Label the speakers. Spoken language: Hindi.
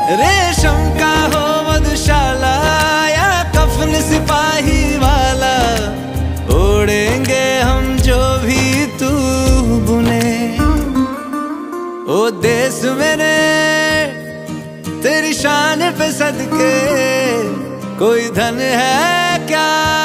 Speaker 1: रेशम का हो मधुशाला या कफन सिपाही वाला, ओढ़ेंगे हम जो भी तू बुने। ओ देश मेरे तेरी शान पे सदके, कोई धन है क्या